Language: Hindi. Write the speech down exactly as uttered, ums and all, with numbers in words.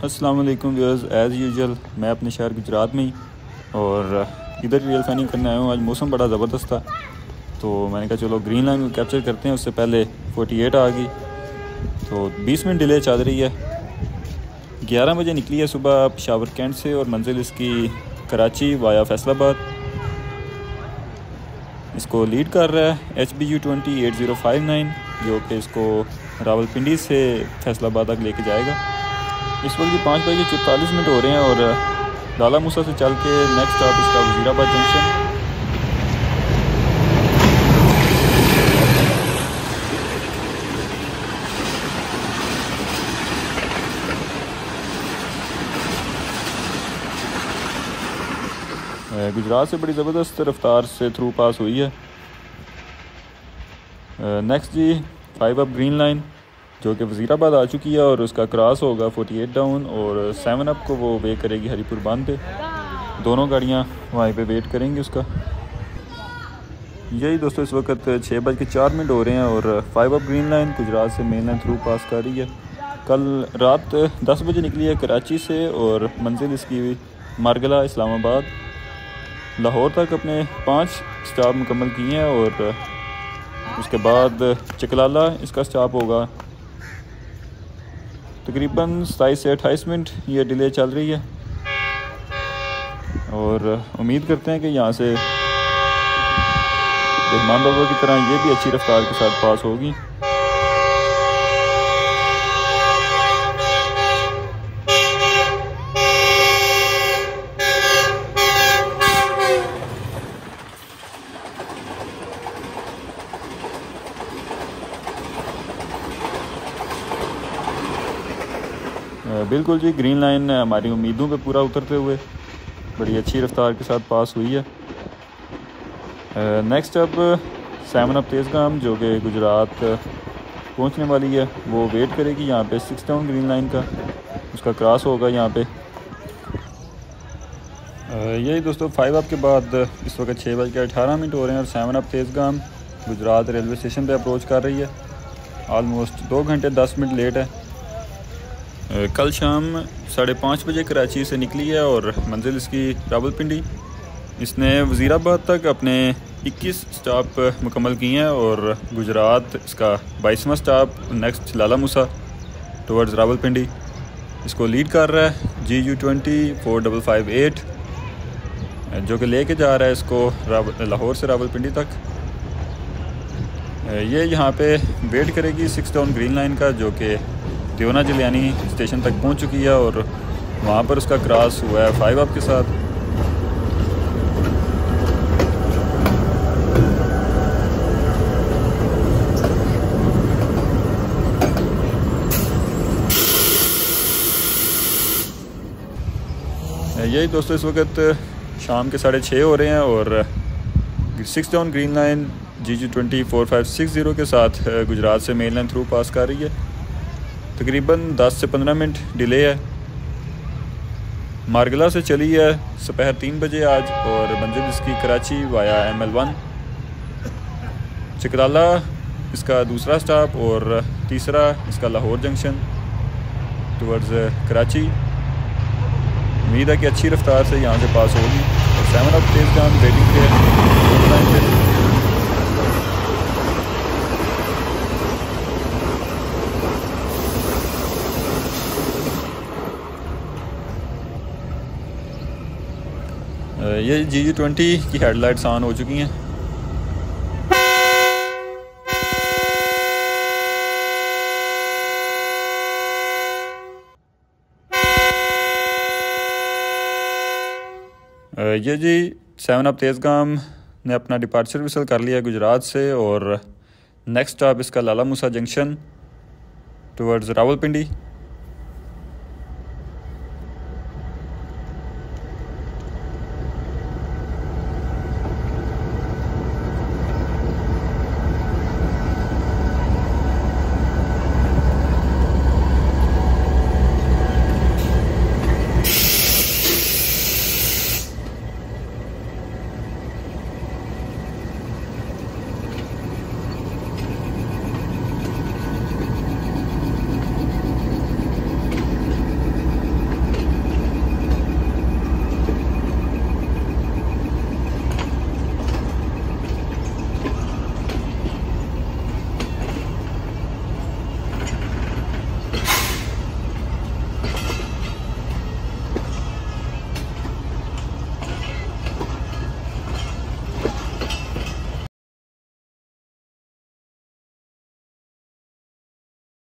अस्सलाम वालेकुम व्यूअर्स, एज़ यूजुअल मैं अपने शहर गुजरात में ही और इधर रियल फाइनिंग करने आया हूँ। आज मौसम बड़ा ज़बरदस्त था तो मैंने कहा चलो ग्रीन लाइन को कैप्चर करते हैं। उससे पहले अड़तालीस आ गई तो बीस मिनट डिले चल रही है। ग्यारह बजे निकली है सुबह पेशावर कैंट से और मंजिल इसकी कराची वाया फैसलाबाद। इसको लीड कर रहा है H B U twenty eight zero five nine जो कि इसको रावलपिंडी से फैसलाबाद तक लेके जाएगा। इस वक्त ये पाँच बजे चौतालीस मिनट हो रहे हैं और लाला मूसा से चल के नेक्स्ट स्टॉप इसका वजीराबाद जंक्शन। गुजरात से बड़ी ज़बरदस्त रफ्तार से थ्रू पास हुई है। Next G five up green line जो कि वजीराबाद आ चुकी है और उसका क्रॉस होगा अड़तालीस डाउन और सेवन अप को वो वे करेगी हरीपुर बांध पे। दोनों गाड़ियाँ वहीं पे वेट करेंगी उसका। यही दोस्तों इस वक्त छः बज के चार मिनट हो रहे हैं और five up green line Gujrat से मेन लाइन थ्रू पास कर रही है। कल रात दस बजे निकली है कराची से और मंजिल इसकी मारगला इस्लामाबाद। लाहौर तक अपने पाँच स्टॉप मुकम्मल किए हैं और उसके बाद चकलाला इसका स्टॉप होगा। तकरीबन सताईस से अट्ठाईस मिनट ये डिले चल रही है और उम्मीद करते हैं कि यहाँ से रहमान बाबा की तरह ये भी अच्छी रफ्तार के साथ पास होगी। बिल्कुल जी, ग्रीन लाइन हमारी उम्मीदों पे पूरा उतरते हुए बड़ी अच्छी रफ्तार के साथ पास हुई है। नेक्स्ट अब सेवन अप तेज़गाम जो कि गुजरात पहुंचने वाली है वो वेट करेगी यहाँ पे सिक्स डाउन ग्रीन लाइन का। उसका क्रॉस होगा यहाँ पे। यही दोस्तों फाइव अप के बाद इस वक्त छः बज के अठारह मिनट हो रहे हैं और seven up Tezgam Gujrat railway station पे अप्रोच कर रही है। आलमोस्ट दो घंटे दस मिनट लेट है। कल शाम साढ़े पाँच बजे कराची से निकली है और मंजिल इसकी रावलपिंडी। इसने वजीराबाद तक अपने इक्कीस स्टॉप मुकम्मल किए हैं और गुजरात इसका बाईसवां stop next Lala Musa towards Rawalpindi. इसको लीड कर रहा है G U twenty four double five eight जो कि लेके जा रहा है इसको लाहौर से रावलपिंडी तक। ये यहाँ पे वेट करेगी सिक्स डाउन ग्रीन लाइन का जो कि देवना जलियानी स्टेशन तक पहुंच चुकी है और वहाँ पर उसका क्रॉस हुआ है फाइव अप के साथ। यही दोस्तों इस वक्त शाम के साढ़े छः हो रहे हैं और six down green line G G twenty four five six zero के साथ गुजरात से मेन लाइन थ्रू पास कर रही है। तकरीबन दस से पंद्रह मिनट डिले है। मारगला से चली है दोपहर तीन बजे आज और मंजिल इसकी Karachi via M L one. Chakrala इसका दूसरा स्टॉप और तीसरा इसका लाहौर जंक्शन टुवर्ड्स कराची। उम्मीद है कि अच्छी रफ्तार से यहाँ से पास होगी और सेवन अप तेज़गाम वेटिंग पे। ये जी जी ट्वेंटी की हेडलाइट्स ऑन हो चुकी हैं। ये जी सेवन अप तेज़गाम ने अपना डिपार्चर विसल कर लिया गुजरात से और नेक्स्ट स्टॉप इसका लाला मूसा जंक्शन टुवर्ड्स रावलपिंडी।